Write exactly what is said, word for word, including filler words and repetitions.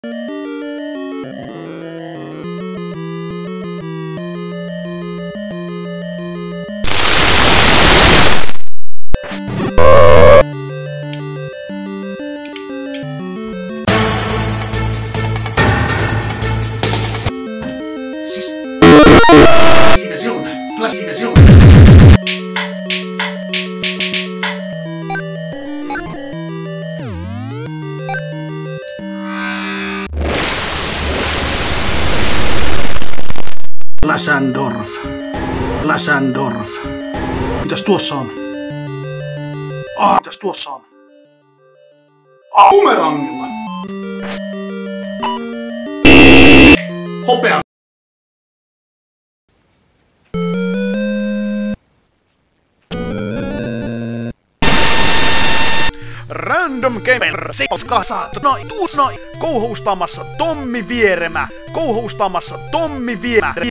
Clasificación. Lasandorf. Lasandorf. Mitäs tuossa on? Ah, mitäs tuossa on? Ah, bumerangilla. Hopea. Random Gamer sekoskasat. No, tuossa kouhoustamassa Tommi Vieremä. Kouhoustamassa Tommi Vieremä.